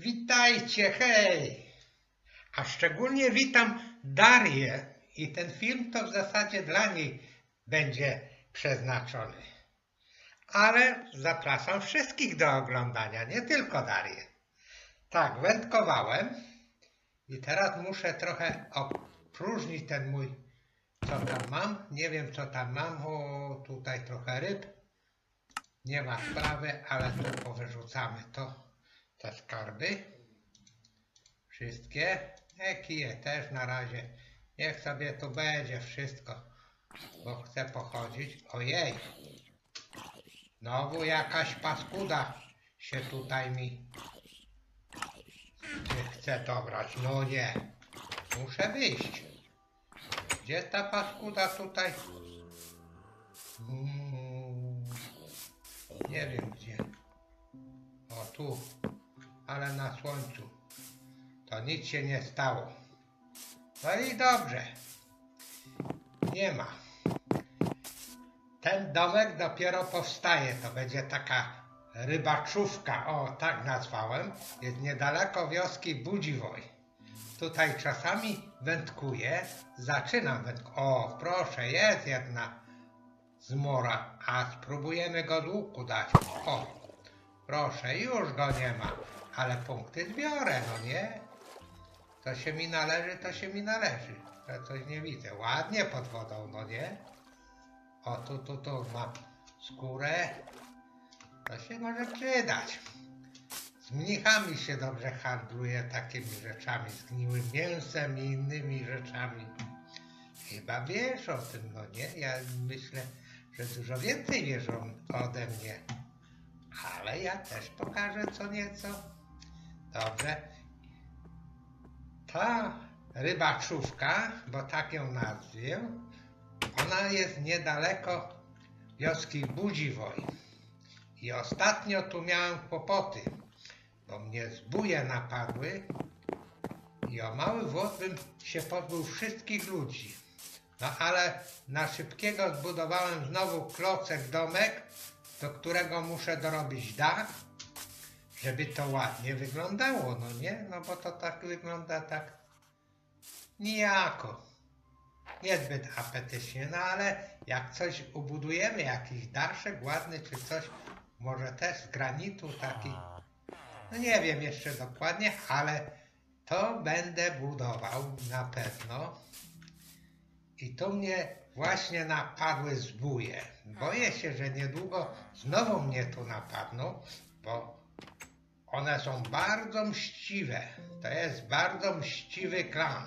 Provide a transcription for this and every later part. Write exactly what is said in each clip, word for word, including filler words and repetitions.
Witajcie, hej! A szczególnie witam Darię i ten film to w zasadzie dla niej będzie przeznaczony. Ale zapraszam wszystkich do oglądania, nie tylko Darię. Tak, wędkowałem i teraz muszę trochę opróżnić ten mój, co tam mam. Nie wiem, co tam mam. O, tutaj trochę ryb. Nie ma sprawy, ale tu powyrzucamy to. Te skarby, wszystkie, e, kije też na razie, niech sobie tu będzie wszystko, bo chcę pochodzić. Ojej, znowu jakaś paskuda się tutaj mi chce dobrać. No nie, muszę wyjść. Gdzie ta paskuda tutaj? Hmm, nie wiem gdzie. O tu. Ale na słońcu to nic się nie stało. No i dobrze. Nie ma. Ten domek dopiero powstaje. To będzie taka rybaczówka. O, tak nazwałem. Jest niedaleko wioski Budziwoj. Tutaj czasami wędkuję. Zaczynam wędkować. O, proszę, jest jedna zmora. A spróbujemy go z łuku dać. O, proszę, już go nie ma. Ale punkty zbiorę, no nie? To się mi należy, to się mi należy. Ja coś nie widzę. Ładnie pod wodą, no nie? O, tu, tu, tu mam skórę. To się może przydać. Z mnichami się dobrze handluje takimi rzeczami. Zgniłym mięsem i innymi rzeczami. Chyba wiesz o tym, no nie? Ja myślę, że dużo więcej wiesz ode mnie. Ale ja też pokażę co nieco. Dobrze. Ta rybaczówka, bo tak ją nazwię, ona jest niedaleko wioski Budziwoj. I ostatnio tu miałem kłopoty, bo mnie zbóje napadły i o mały włos bym się pozbył wszystkich ludzi. No ale na szybkiego zbudowałem znowu klocek domek, do którego muszę dorobić dach, żeby to ładnie wyglądało, no nie? No bo to tak wygląda tak nijako. Niezbyt apetycznie, no ale jak coś ubudujemy, jakiś daszek ładny czy coś, może też z granitu taki, no nie wiem jeszcze dokładnie, ale to będę budował na pewno. I tu mnie właśnie napadły zbóje. Boję się, że niedługo znowu mnie tu napadną, bo one są bardzo mściwe. To jest bardzo mściwy klan.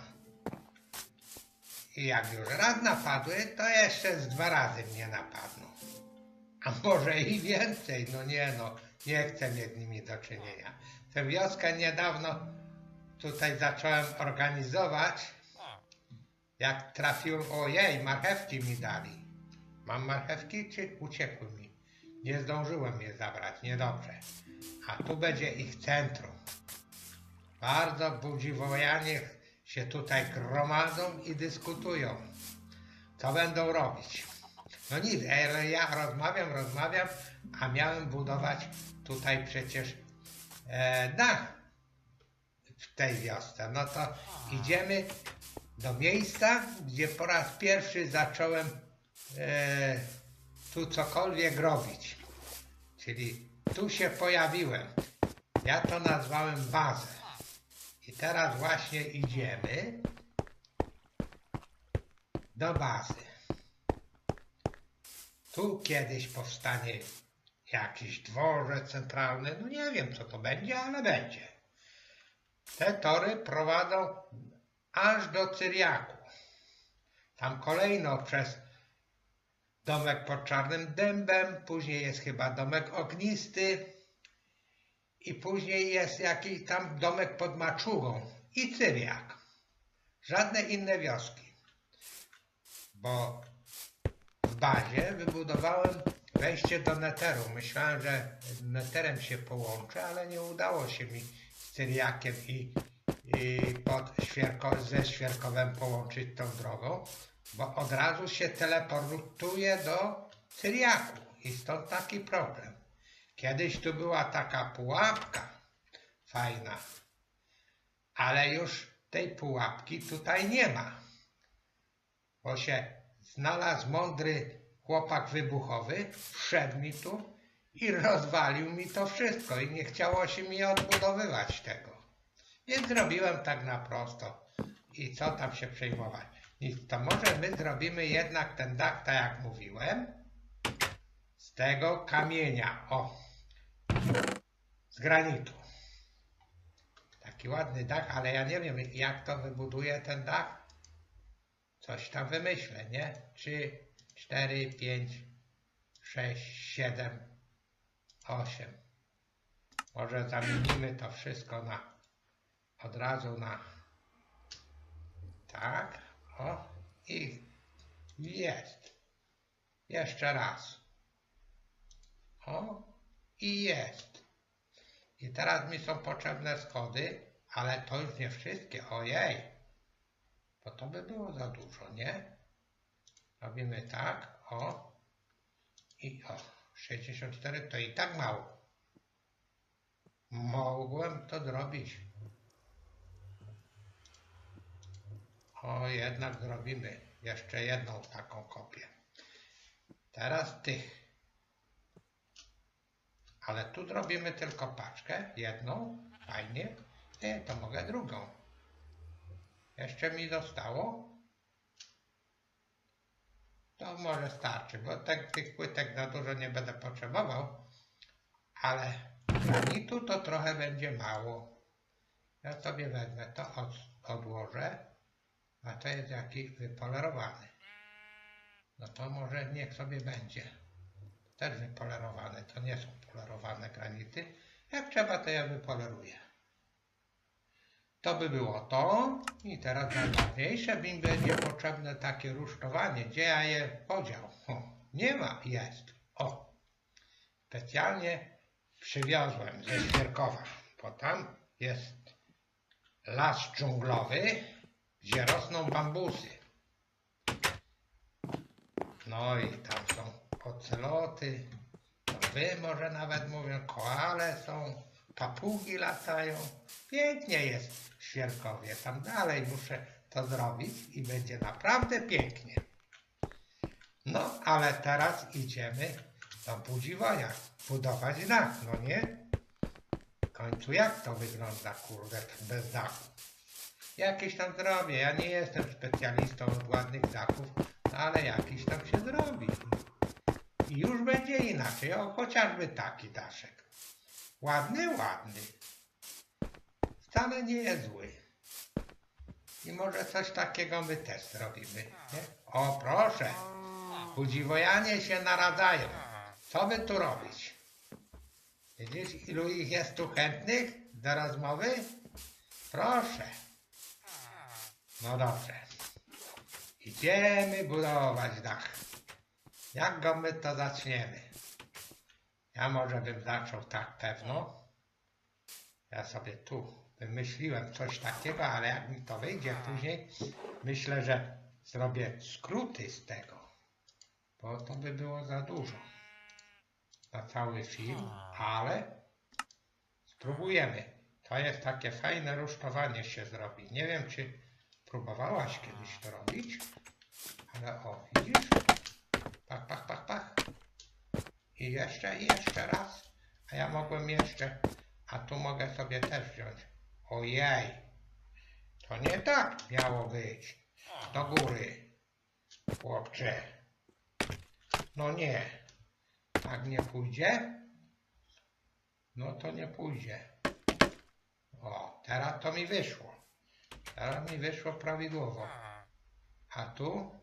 I jak już raz napadły, to jeszcze z dwa razy mnie napadną. A może i więcej, no nie no, nie chcę mieć z nimi do czynienia. Tę wioskę niedawno tutaj zacząłem organizować. Jak trafiłem, ojej, marchewki mi dali. Mam marchewki, czy uciekły mi? Nie zdążyłem je zabrać, niedobrze. A tu będzie ich centrum. Bardzo budziwojanie się tutaj gromadzą i dyskutują. Co będą robić? No nic, ale ja rozmawiam, rozmawiam, a miałem budować tutaj przecież e, dach w tej wiosce. No to idziemy do miejsca, gdzie po raz pierwszy zacząłem e, tu cokolwiek robić. Czyli tu się pojawiłem. Ja to nazwałem bazę. I teraz właśnie idziemy do bazy. Tu kiedyś powstanie jakiś dworzec centralny. No nie wiem co to będzie, ale będzie. Te tory prowadzą aż do Cyriaku. Tam kolejno przez domek pod Czarnym Dębem, później jest chyba domek ognisty i później jest jakiś tam domek pod Maczugą i Cyriak. Żadne inne wioski. Bo w bazie wybudowałem wejście do Netheru. Myślałem, że z Netherem się połączę, ale nie udało się mi z Cyriakiem i i pod Świerko, ze Świerkowem połączyć tą drogą, bo od razu się teleportuje do Cyriaku i stąd taki problem. Kiedyś tu była taka pułapka fajna. Ale już tej pułapki tutaj nie ma. Bo się znalazł mądry chłopak wybuchowy, wszedł mi tu i rozwalił mi to wszystko i nie chciało się mi odbudowywać tego. Więc zrobiłem tak na prosto. I co tam się przejmować? Nic, to może my zrobimy jednak ten dach, tak jak mówiłem, z tego kamienia, o, z granitu. Taki ładny dach, ale ja nie wiem, jak to wybuduję ten dach. Coś tam wymyślę, nie? Trzy, cztery, pięć, sześć, siedem, osiem. Może zamienimy to wszystko na, od razu na, tak, o, i jest. Jeszcze raz. O, i jest. I teraz mi są potrzebne schody, ale to już nie wszystkie, ojej. Bo to by było za dużo, nie? Robimy tak, o, i o, sześćdziesiąt cztery to i tak mało. Mogłem to zrobić. O, jednak zrobimy jeszcze jedną taką kopię. Teraz tych. Ale tu zrobimy tylko paczkę, jedną, fajnie. Nie, to mogę drugą. Jeszcze mi zostało. To może starczy, bo tak, tych płytek na dużo nie będę potrzebował. Ale granitu to trochę będzie mało. Ja sobie wezmę to, od, odłożę. A to jest jakiś wypolerowany. No to może niech sobie będzie. Też wypolerowane, to nie są polerowane granity. Jak trzeba, to ja wypoleruję. To by było to. I teraz najważniejsze, mi będzie potrzebne takie rusztowanie. Gdzie ja je podział? O, nie ma, jest. O, specjalnie przywiozłem ze Świerkowa, bo tam jest las dżunglowy, gdzie rosną bambusy. No i tam są oceloty, wy może nawet mówią, koale są, papugi latają. Pięknie jest w Świerkowie. Tam dalej muszę to zrobić i będzie naprawdę pięknie. No, ale teraz idziemy do Budziwoja budować dach, no nie? W końcu jak to wygląda, kurde, bez dachu? Jakieś tam zrobię. Ja nie jestem specjalistą od ładnych dachów, ale jakiś tam się zrobi. I już będzie inaczej. O, chociażby taki daszek. Ładny, ładny. Wcale nie jest zły. I może coś takiego my też zrobimy. Nie? O, proszę. Budziwojanie się naradzają. Co by tu robić? Widzisz, ilu ich jest tu chętnych do rozmowy? Proszę. No dobrze. Idziemy budować dach. Jak go my to zaczniemy? Ja może bym zaczął tak pewno. Ja sobie tu wymyśliłem coś takiego, ale jak mi to wyjdzie później, myślę, że zrobię skróty z tego. Bo to by było za dużo na cały film, ale spróbujemy. To jest takie fajne rusztowanie się zrobi. Nie wiem, czy próbowałaś kiedyś to robić, ale o, widzisz? Pach, pach, pach, pach. I jeszcze, i jeszcze raz. A ja mogłem jeszcze, a tu mogę sobie też wziąć. Ojej, to nie tak miało być. Do góry, chłopcze. No nie, tak nie pójdzie? No to nie pójdzie. O, teraz to mi wyszło. Teraz mi wyszło prawidłowo. A tu?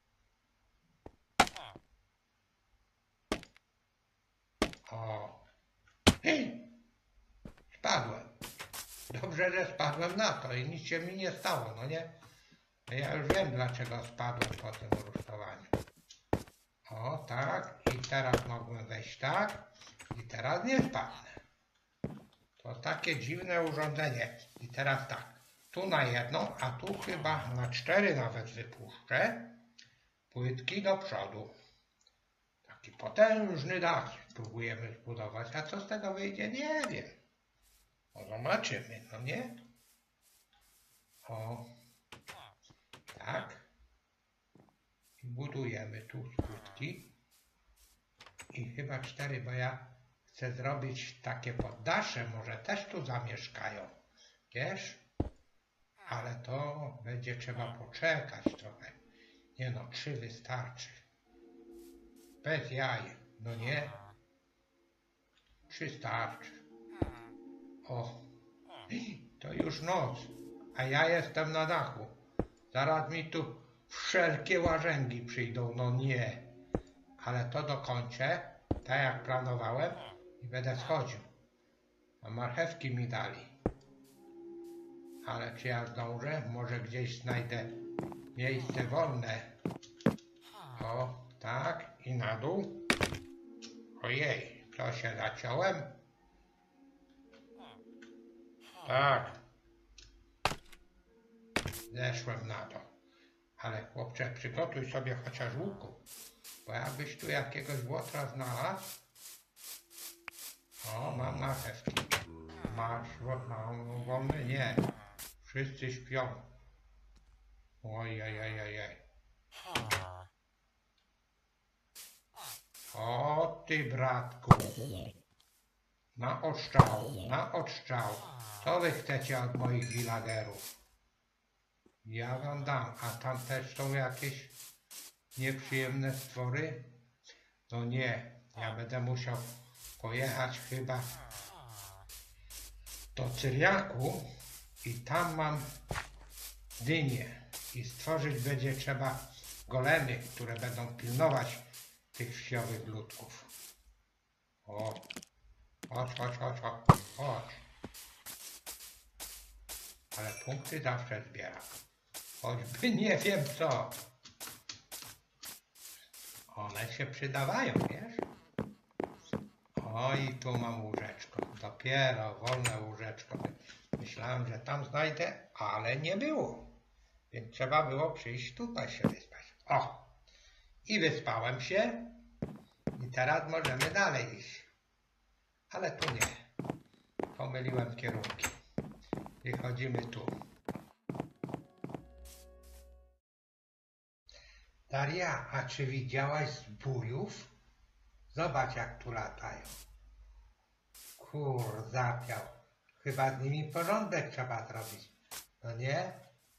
O. Hej! Spadłem. Dobrze, że spadłem na to i nic się mi nie stało, no nie? Ja już wiem, dlaczego spadłem po tym rusztowaniu. O, tak. I teraz mogłem wejść tak. I teraz nie spadnę. To takie dziwne urządzenie. I teraz tak. Tu na jedną, a tu chyba na cztery nawet wypuszczę. Płytki do przodu. Taki potężny dach spróbujemy zbudować. A co z tego wyjdzie? Nie wiem. No zobaczymy, no nie? O, tak. I budujemy tu skutki. I chyba cztery, bo ja chcę zrobić takie poddasze, może też tu zamieszkają. Wiesz? Ale to będzie trzeba poczekać trochę. Nie no, trzy wystarczy. Bez jaj, no nie? Trzy starczy. O, to już noc, a ja jestem na dachu. Zaraz mi tu wszelkie łażęgi przyjdą, no nie. Ale to dokończę, tak jak planowałem i będę schodził. A marchewki mi dali. Ale czy ja zdążę? Może gdzieś znajdę miejsce wolne. O, tak, i na dół. Ojej, to się zaciąłem. Tak. Zeszłem na to. Ale chłopcze, przygotuj sobie chociaż łuku. Bo jakbyś tu jakiegoś łotra znalazł. O, mam marchewki. Masz, mam wolny? Nie. Wszyscy śpią. Ojej. O ty, bratku. Na odstrzał, na odstrzał. Co wy chcecie od moich villagerów? Ja wam dam, a tam też są jakieś nieprzyjemne stwory? No nie, ja będę musiał pojechać chyba do Cyriaku i tam mam dynię i stworzyć będzie trzeba golemy, które będą pilnować tych wsiowych ludków. O, chodź, chodź, chodź, chodź, chodź. Ale punkty zawsze zbieram. Choćby nie wiem co. One się przydawają, wiesz? O, i tu mam łóżeczko. Dopiero wolne łóżeczko. Myślałem, że tam znajdę, ale nie było. Więc trzeba było przyjść tutaj się wyspać. O! I wyspałem się. I teraz możemy dalej iść. Ale tu nie. Pomyliłem kierunki. Wychodzimy tu. Daria, a czy widziałaś zbójów? Zobacz, jak tu latają. Kur, zapiał. Chyba z nimi porządek trzeba zrobić. No nie?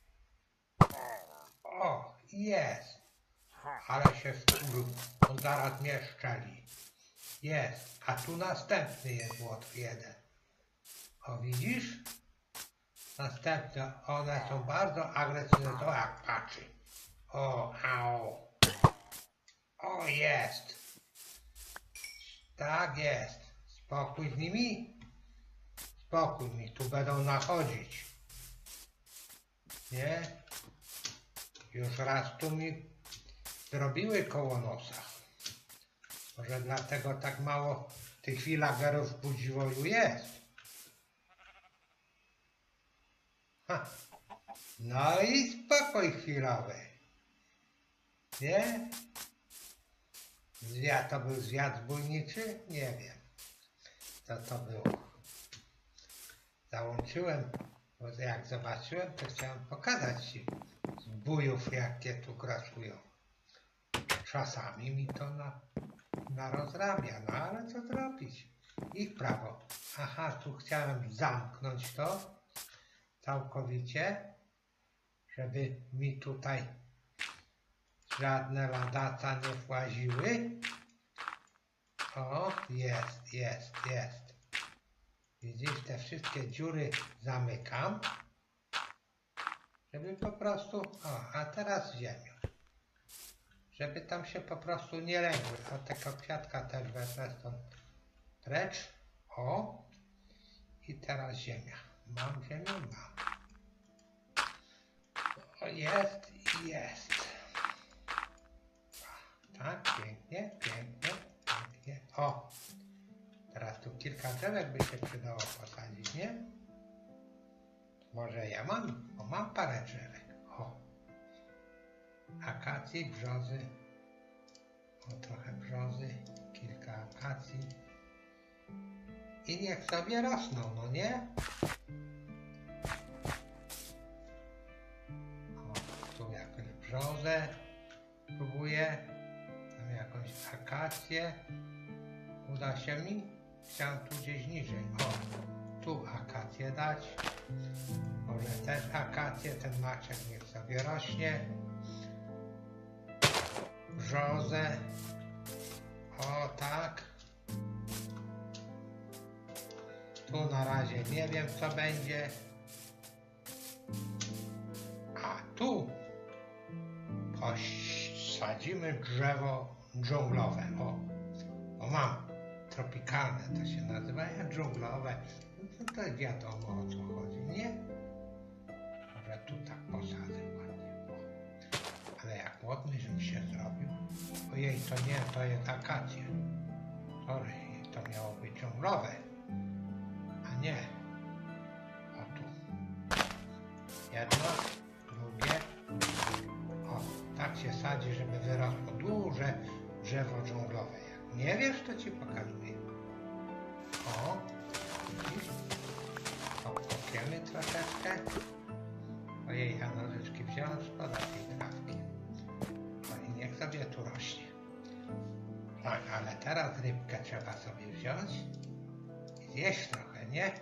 O, jest. Ale się wkurzył. On zaraz mnie szczeli. Jest. A tu następny jest łotr jeden. O, widzisz? Następne. One są bardzo agresywne. To jak patrzy. O, au. O, jest. Tak jest. Spokój z nimi. Spokój mi. Tu będą nachodzić. Nie? Już raz tu mi zrobiły koło nosa. Może dlatego tak mało tych villagerów w Budziwoju jest. Ha. No i spokój chwilowy. Nie? Zwiat to był zwiat zbójniczy? Nie wiem, co to było. Załączyłem, bo jak zobaczyłem, to chciałem pokazać ci zbójów, jakie tu grasują. Czasami mi to na, na rozrabia, no ale co zrobić? Ich prawo. Aha, tu chciałem zamknąć to całkowicie, żeby mi tutaj żadne ladaca nie właziły. O, jest, jest, jest. Widzisz, te wszystkie dziury zamykam, żeby po prostu, o, a teraz ziemią. Żeby tam się po prostu nie legły. A tego kwiatka też wezmę stąd precz. O, i teraz ziemia. Mam ziemię? Mam. O, jest, jest. Tak, pięknie, pięknie, pięknie. O, teraz tu kilka drzewek by się przydało posadzić, nie? Może ja mam, bo mam parę drzewek. O, akacji, brzozy. O, trochę brzozy, kilka akacji. i niech sobie rosną, no nie? O, tu jakąś brzozę próbuję, tam jakąś akację. Uda się mi? Chciałem tu gdzieś niżej. O, tu akację dać. Może też akację, ten maczek niech sobie rośnie. Brzozę. O, tak. Tu na razie nie wiem, co będzie. A tu posadzimy drzewo dżunglowe. O, bo mam tropikalne, to się nazywa, jak dżunglowe. No to, to wiadomo, o co chodzi, nie? Może tu tak posadzę ładnie. O. Ale jak ładny, żebym się zrobił. Ojej, to nie, to jest akacja. Sorry, to miało być dżunglowe. A nie. O tu. Jedno, drugie. O, tak się sadzi, żeby wyrosło duże drzewo dżunglowe. Jak nie wiesz, to ci pokazuję. O, widzisz? Obkopiemy troszeczkę. Ojej, ja nożyczki wziąłem, szkoda tej trawki. O, i niech sobie tu rośnie. Tak, ale teraz rybkę trzeba sobie wziąć i zjeść trochę, nie?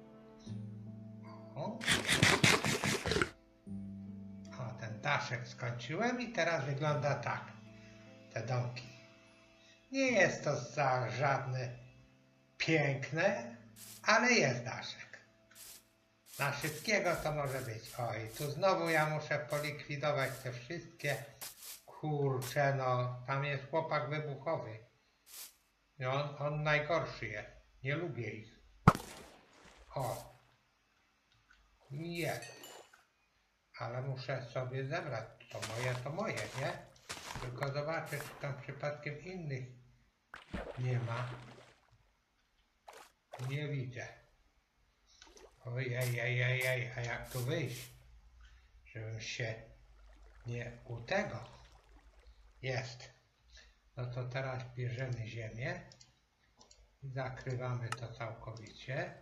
O. O, ten daszek skończyłem i teraz wygląda tak. Te domki. Nie jest to za żadne piękne, ale jest daszek. Na wszystkiego to może być. Oj, tu znowu ja muszę polikwidować te wszystkie. Kurczę, no, tam jest chłopak wybuchowy. I on, on najgorszy jest. Nie lubię ich. O. Nie. Ale muszę sobie zebrać. To moje, to moje, nie? Tylko zobaczę, czy tam przypadkiem innych nie ma. Nie widzę. Ojej, ej, ej, ej, a jak tu wyjść? Żebym się nie u tego. Jest. No to teraz bierzemy ziemię i zakrywamy to całkowicie.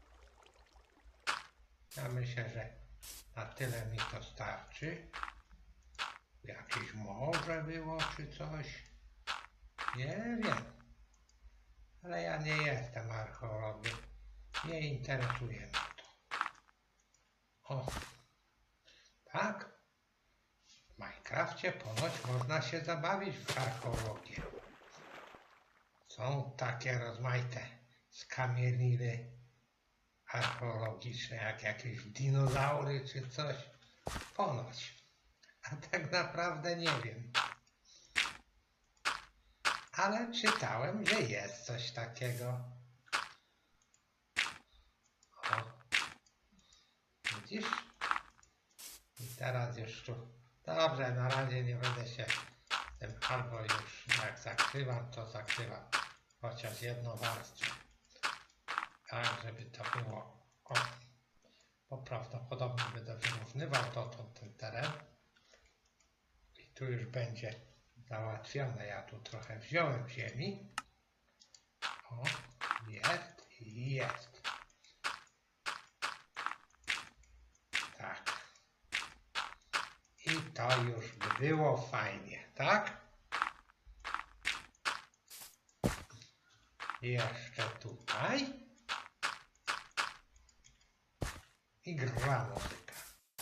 Ja myślę, że na tyle mi to starczy. Jakieś morze było czy coś. Nie wiem. Ale ja nie jestem archeologiem. Nie interesuje mnie to. O. Tak? W Minecrafcie ponoć można się zabawić w archeologię. Są takie rozmaite skamieliny archeologiczne, jak jakieś dinozaury czy coś. Ponoć. A tak naprawdę nie wiem. Ale czytałem, że jest coś takiego. O. Widzisz? I teraz już tu. Dobrze, na razie nie będę się tym, albo już jak zakrywam, to zakrywam chociaż jedną warstwę. Tak, żeby to było. O. Bo prawdopodobnie będę wyrównywał dotąd ten teren. I tu już będzie załatwione. Ja tu trochę wziąłem ziemi. O, jest i jest. Tak. I to już by było fajnie, tak? Jeszcze tutaj. I gra muzyka.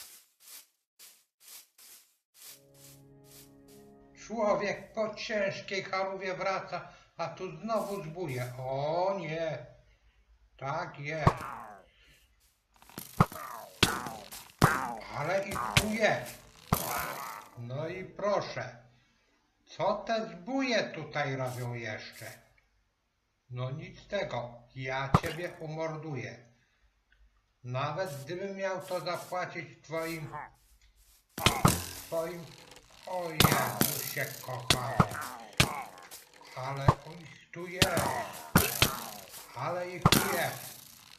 Człowiek po ciężkiej chorobie wraca, a tu znowu zbuje. O nie! Tak jest. Ale i tu jest. No i proszę. Co te zbóje tutaj robią jeszcze? No nic z tego. Ja ciebie umorduję. Nawet gdybym miał to zapłacić twoim... Twoim... O Jezusie kochany. Ale ich tu jest. Ale ich tu jest.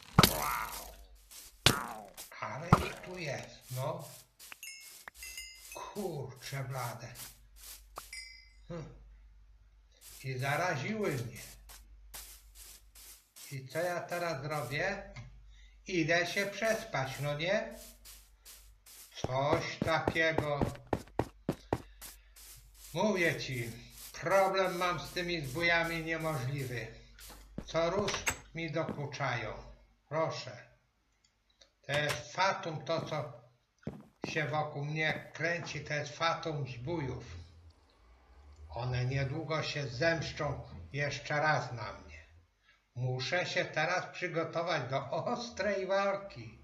Ale ich tu jest, no. Kurczę blade. Hm. I zaraziły mnie. I co ja teraz robię? Idę się przespać, no nie? Coś takiego. Mówię ci, problem mam z tymi zbójami niemożliwy. Co rusz mi dokuczają. Proszę. To jest fatum, to co się wokół mnie kręci, to jest fatum zbójów. One niedługo się zemszczą jeszcze raz na mnie. Muszę się teraz przygotować do ostrej walki.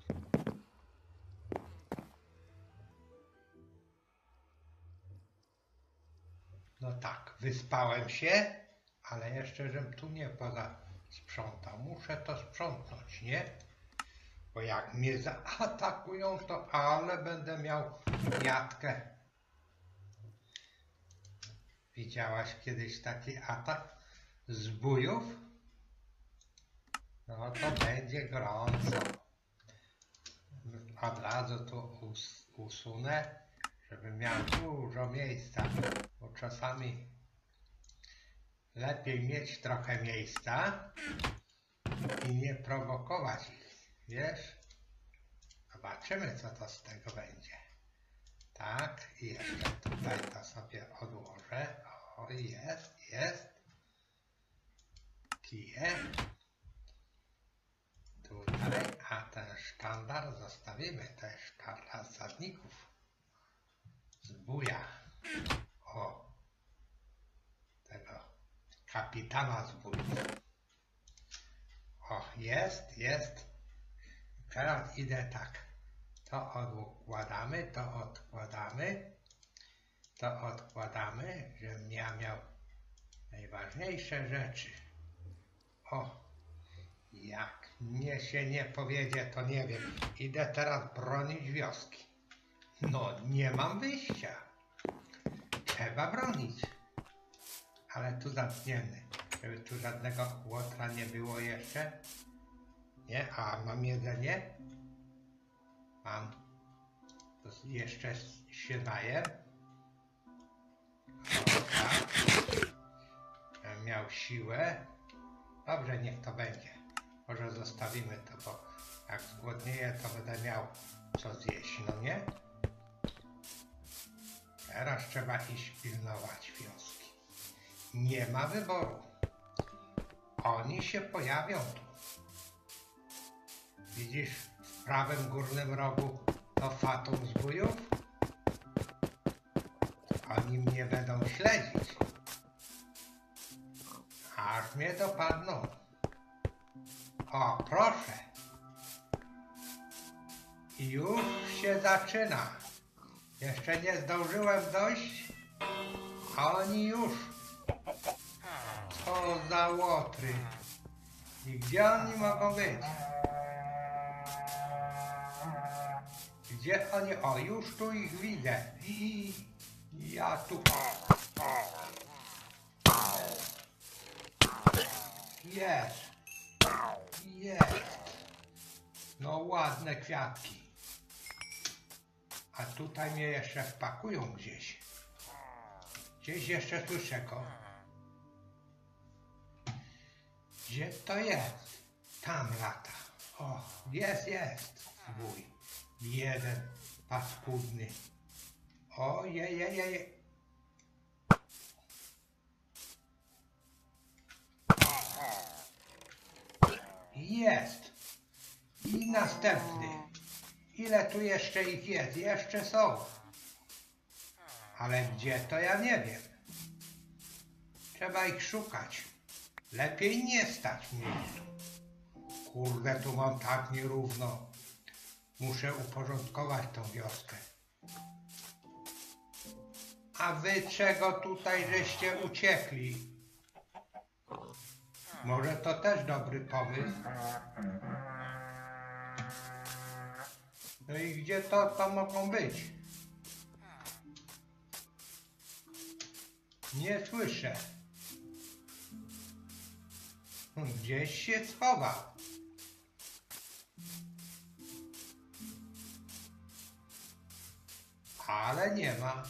No tak, wyspałem się, ale jeszcze żem tu nie poza sprzątał. Muszę to sprzątnąć, nie? Bo jak mnie zaatakują, to ale będę miał jatkę. Widziałaś kiedyś taki atak zbójów? No to będzie gorąco. Od razu tu us usunę, żeby miał dużo miejsca, bo czasami lepiej mieć trochę miejsca i nie prowokować ich, wiesz? Zobaczymy, co to z tego będzie. Tak, i jeszcze tutaj to sobie odłożę. O, jest, jest. Kije. Tutaj, a ten sztandar zostawimy, to jest sztandar zasadników. Zbója. O, tego kapitana zbójów. O, jest, jest. Teraz idę tak. To odkładamy, to odkładamy, to odkładamy, żebym ja miał najważniejsze rzeczy. O, jak mnie się nie powiedzie, to nie wiem. Idę teraz bronić wioski. No, nie mam wyjścia. Trzeba bronić. Ale tu zamkniemy, żeby tu żadnego łotra nie było jeszcze. Nie? A mam jedzenie? Mam. To jeszcze się daje. O, tak. Żebym miał siłę. Dobrze, niech to będzie. Może zostawimy to, bo jak zgłodnieję, to będę miał co zjeść, no nie? Teraz trzeba iść pilnować wioski. Nie ma wyboru. Oni się pojawią tu. Widzisz, w prawym górnym rogu to fatum zbójów? Oni mnie będą śledzić. Aż mnie dopadną. O, proszę. I już się zaczyna. Jeszcze nie zdążyłem dojść, a oni już. Co za łotry. I gdzie oni mogą być? Gdzie oni? O, już tu ich widzę. I ja tu. Jest. Jest. No ładne kwiatki. A tutaj mnie jeszcze wpakują gdzieś. Gdzieś jeszcze słyszę go. Gdzie to jest? Tam lata. O, jest, jest. Zwój. Jeden paskudny. Ojej. Jest. I następny. Ile tu jeszcze ich jest? Jeszcze są. Ale gdzie, to ja nie wiem. Trzeba ich szukać. Lepiej nie stać mnie tu. Kurde, tu mam tak nierówno. Muszę uporządkować tą wioskę. A wy czego tutaj żeście uciekli? Może to też dobry pomysł? No i gdzie to, to mogą być? Nie słyszę. Gdzieś się schował. Ale nie ma.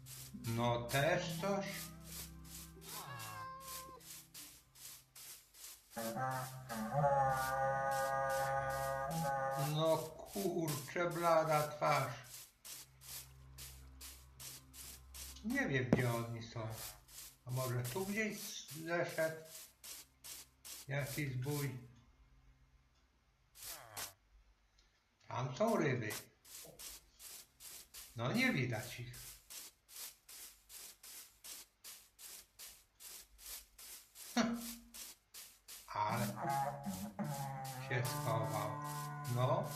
No też coś. No kurczę, blada twarz. Nie wiem, gdzie oni są. A może tu gdzieś zeszedł jakiś zbój? Tam są ryby. No nie widać ich. Hm. Ale się schował. No.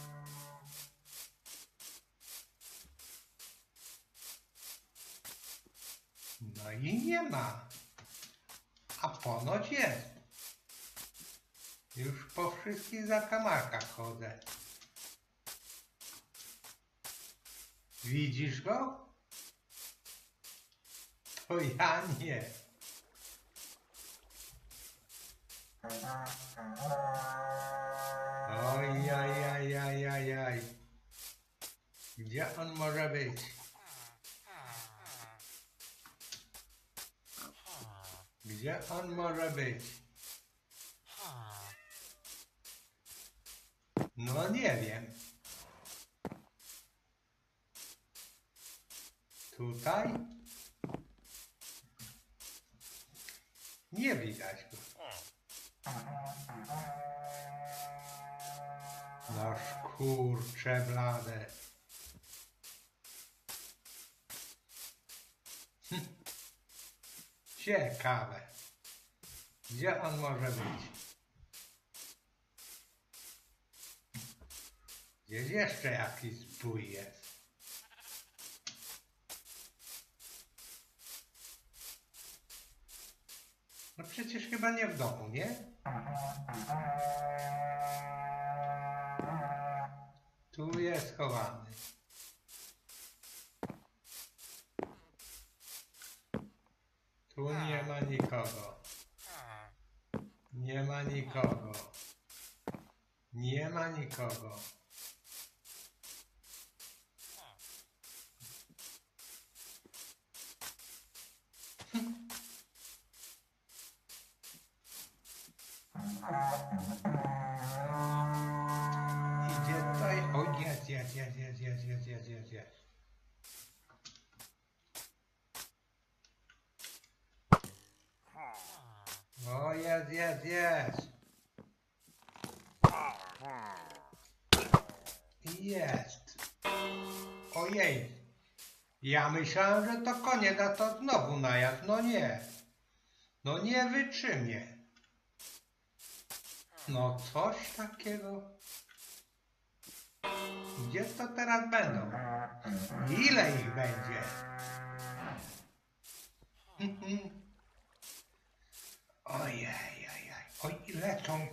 No i nie ma. A ponoć jest. Już po wszystkich zakamarkach chodzę. Widzisz go? To ja nie. Oj, aj, aj, aj, aj, aj. Gdzie on może być? Gdzie on może być? No nie wiem. Tutaj? Nie widać go. No kurcze blade. Hm. Ciekawe. Gdzie on może być? Gdzieś jeszcze jakiś zbój jest. No przecież chyba nie w domu, nie? Tu jest schowany. Tu nie ma nikogo. Nie ma nikogo. Nie ma nikogo. Idzie tutaj. O, jest, jest, jest, jest, jest, jest, jest, jest, jest. O, jest, jest, jest. Jest. Ojej. Ja myślałem, że to koniec, a to znowu najazd. No nie. No nie wytrzymie. No coś takiego. Gdzie to teraz będą? Ile ich będzie? Ojej, ojej, oj, lecą.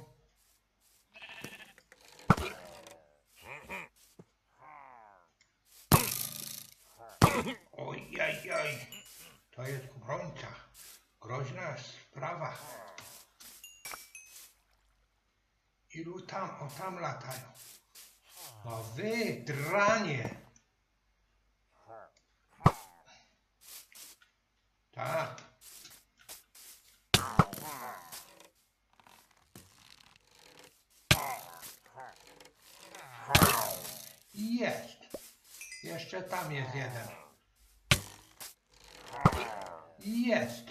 Ojej, oj, to jest obrońca. Groźna sprawa. Ilu tam, o tam latają. No wy, dranie. Tak. Jest. Jeszcze tam jest jeden. Jest.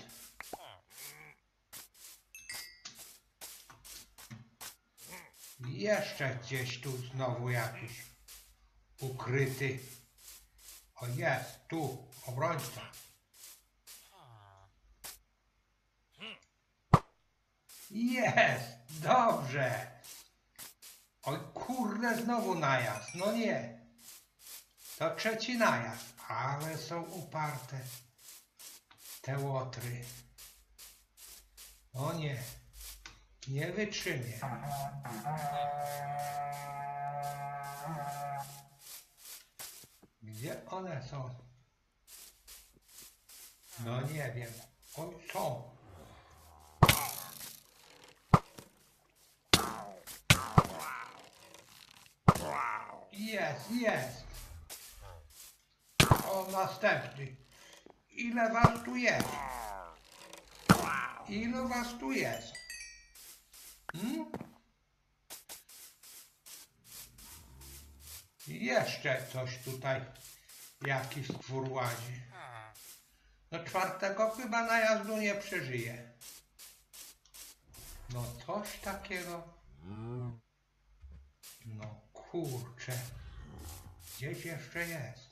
Jeszcze gdzieś tu znowu jakiś ukryty. O, jest, tu, obrońca. Jest, dobrze. Oj, kurde, znowu najazd. No nie. To trzeci najazd, ale są uparte te łotry. O nie. Nie wytrzymie. Gdzie one są? No nie wiem. Oj, są. Jest, jest. O, następny. Ile was tu jest? Ilu was tu jest? Hmm? I jeszcze coś tutaj, jakiś stwór łazi. No czwartego chyba najazdu nie przeżyje. No coś takiego. No kurczę. Gdzieś jeszcze jest.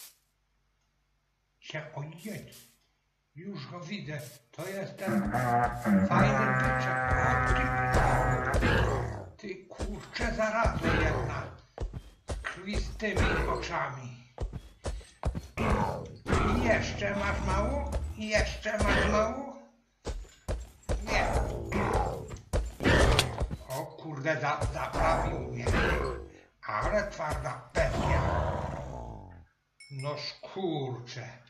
Się, ojej. Już go widzę. To jest ten fajny byczek. O, ty, ty kurczę zarazo jedna. Krwistymi oczami. I jeszcze masz mało? I jeszcze masz mało? Nie. O kurde, za, zaprawił mnie. Ale twarda pewnia. No kurczę.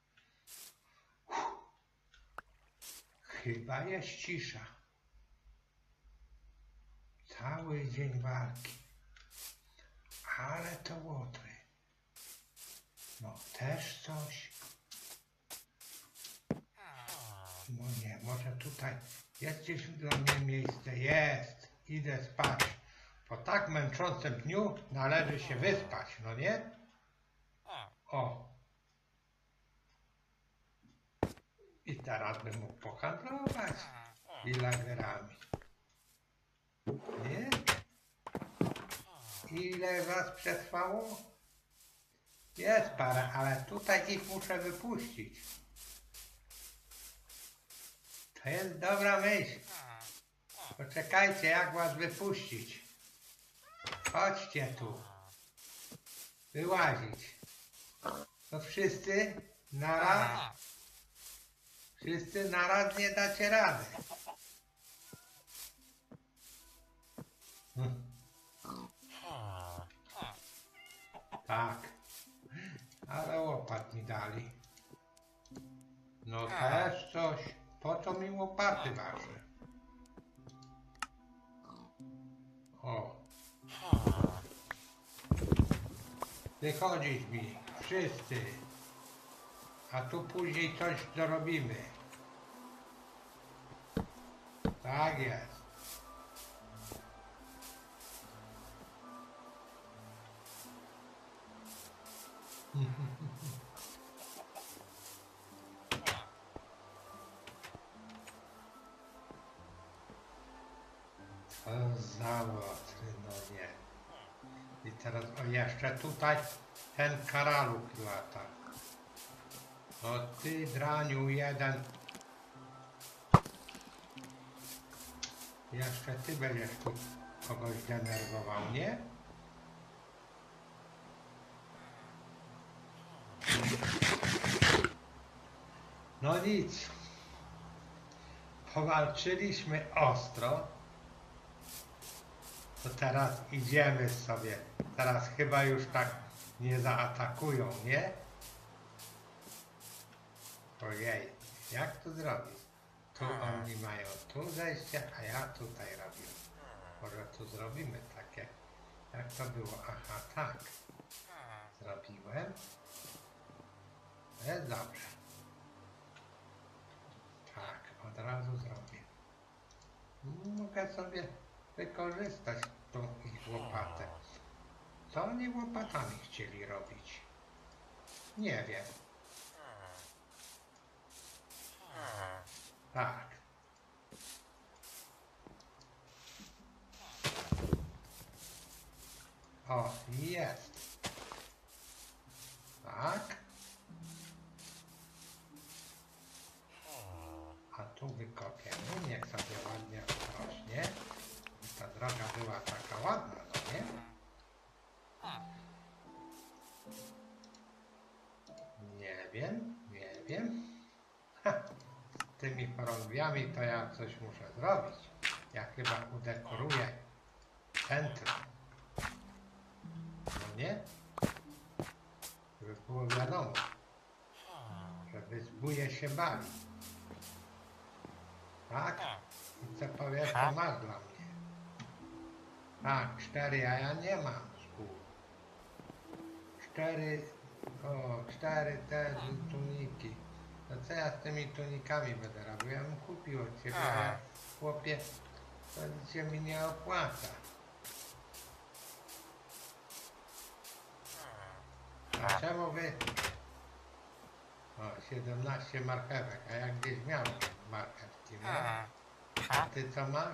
Chyba jest cisza. Cały dzień walki. Ale to łotry. No też coś. No nie, może tutaj jest gdzieś dla mnie miejsce. Jest. Idę spać. Po tak męczącym dniu należy się wyspać, no nie? O. I teraz bym mógł pohandlować villagerami. Nie? Ile was przetrwało? Jest parę, ale tutaj ich muszę wypuścić. To jest dobra myśl. Poczekajcie, jak was wypuścić. Chodźcie tu. Wyłazić. To wszyscy naraz. Wszyscy naraz nie dacie rady. Hm. Tak. Ale łopat mi dali. No też coś. Po co mi łopaty wasze? O. Wychodzić mi. Wszyscy. A tu później coś dorobimy. Tak jest. Co za łotry, no nie. I teraz, o jeszcze tutaj ten karaluk lata. No ty draniu jeden. Jeszcze ty będziesz tu kogoś denerwował, nie? No nic. Powalczyliśmy ostro. To teraz idziemy sobie. Teraz chyba już tak nie zaatakują, nie? Ojej, jak to zrobić? Tu oni mają tu zejście, a ja tutaj robię. Może tu zrobimy takie. Jak to było? Aha, tak. Zrobiłem. Jest dobrze. Tak, od razu zrobię. Mogę sobie wykorzystać tą ich łopatę. Co oni łopatami chcieli robić? Nie wiem. Tak. O, jest. Tak. A tu wykopiemy, niech sobie ładnie rośnie. Ta droga była taka ładna, no nie? Nie wiem, nie wiem. Ha, z tymi chorągwiami to ja coś muszę zrobić. Ja chyba udekoruję centrum. No nie? Żeby było wiadomo, żeby zbóje się bali. Tak? I co powiesz, to masz dla mnie. Tak, cztery, a ja nie mam szkół. Cztery, o, cztery te tuniki. No co ja z tymi tunikami będę robił? Ja bym kupił od ciebie, a ja, chłopie, To nic się mi nie opłaca. A czemu wy... O, siedemnaście marchewek, a ja gdzieś miałem marchewki, nie? A ty co masz?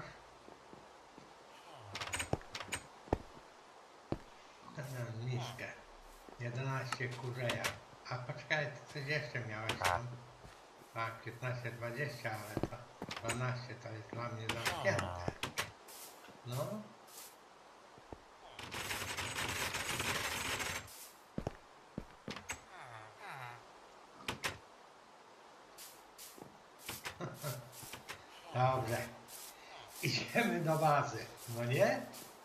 Miskę. jedenaście kurzeja. A poczekaj, ty coś jeszcze miałeś tam. Tak, piętnaście, dwadzieścia, ale to dwanaście to jest dla mnie zamknięte. No. Dobrze. Idziemy do bazy, no nie?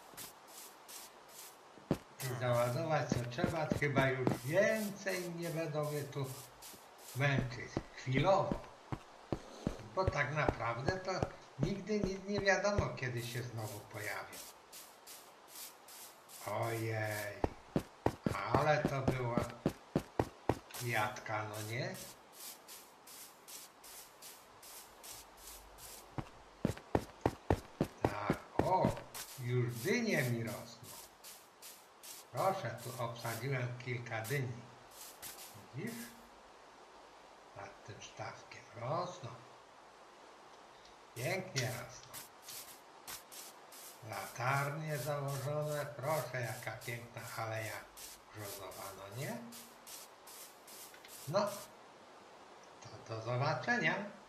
I załadować co trzeba, chyba już więcej nie będą mnie tu męczyć. Chwilowo. Bo tak naprawdę to nigdy nic nie wiadomo, kiedy się znowu pojawią. Ojej. Ale to była jadka, no nie? Tak, o, już dynie mi rosną. Proszę, tu obsadziłem kilka dyni. Widzisz? Nad tym stawkiem rosną. Pięknie rosną. Latarnie założone. Proszę, jaka piękna aleja brzozowa, no nie? No, to do zobaczenia.